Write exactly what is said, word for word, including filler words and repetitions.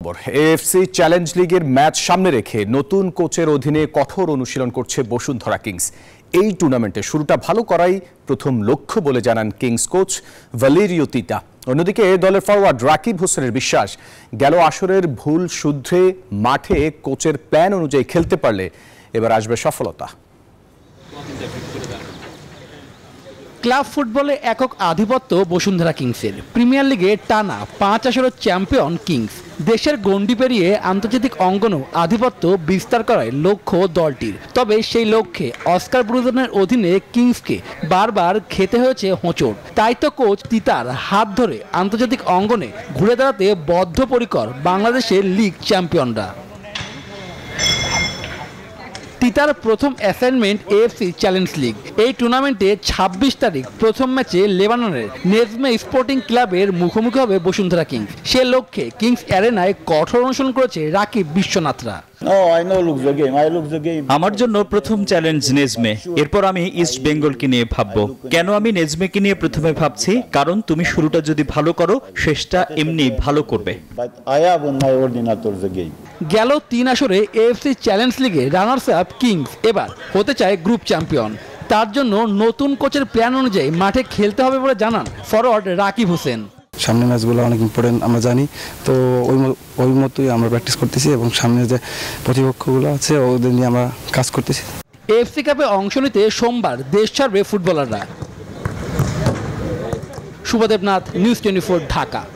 AFC challenge লিগের match সামনে রেখে নতুন কোচের অধীনে কঠোর অনুশীলন করছে বসুন্ধরা কিংস। এই টুর্নামেন্টে শুরুটা ভালো করাই প্রথম লক্ষ্য বলে জানান কিংস কোচ ভ্যালেরিও তিতা। অন্যদিকে দলের ফরওয়ার্ড রাকিব হোসেনের বিশ্বাস, গেল আসরের ভুল শুধরে মাঠে কোচের প্ল্যান অনুযায়ী খেলতে পারলে এবার আসবে সফলতা। ক্লাব ফুটবলে একক আধিপত্য বসুন্ধরা কিংসের। প্রিমিয়ার লিগে টানা পাঁচ আসরের চ্যাম্পিয়ন কিংস। দেশের গণ্ডি পেরিয়ে আন্তর্জাতিক অঙ্গনেও আধিপত্য বিস্তার করায় লক্ষ্য দলটির। তবে সেই লক্ষ্যে অস্কার ব্রুজনের অধীনে কিংসকে বারবার খেতে হয়েছে হোঁচট। তাই তো কোচ তিতার হাত ধরে আন্তর্জাতিক অঙ্গনে ঘুরে দাঁড়াতে বদ্ধপরিকর বাংলাদেশের লিগ চ্যাম্পিয়নরা। তিতার প্রথম অ্যাসাইনমেন্ট এএফসি চ্যালেঞ্জ লিগ। এই টুর্নামেন্টে ছাব্বিশ তারিখ প্রথম ম্যাচে লেবাননের নেজমে স্পোর্টিং ক্লাবের মুখোমুখি হবে বসুন্ধরা কিংস। সে লক্ষ্যে কিংস অ্যারেনায় কঠোর অনুশীলন করেছে রাকিব বিশ্বনাথরা। আমার জন্য প্রথম চ্যালেঞ্জ নেজমে, এরপর আমি ইস্ট বেঙ্গলকে নিয়ে ভাববো। কেন আমি নেজমেকে নিয়ে প্রথমে ভাবছি? কারণ তুমি শুরুটা যদি ভালো করো, শেষটা এমনি ভালো করবে। গেল তিন আসরে এএফসি চ্যালেঞ্জ লিগে রানার্স আপ কিংস এবার হতে চায় গ্রুপ চ্যাম্পিয়ন। তার জন্য নতুন কোচের প্ল্যান অনুযায়ী মাঠে খেলতে হবে বলে জানান ফরওয়ার্ড রাকিব হোসেন। সামনে ম্যাচগুলো অনেক ইম্পর্টেন্ট আমরা জানি, তো ওই ওই মতোই আমরা প্র্যাকটিস করতেছি এবং সামনে যে প্রতিপক্ষগুলো আছে ওদের নিয়ে আমরা কাজ করতেছি। এএফসি কাপে অংশ নিতে সোমবার দেশ ছাড়বে ফুটবলাররা। Shubhadebnath, news twenty four, Dhaka.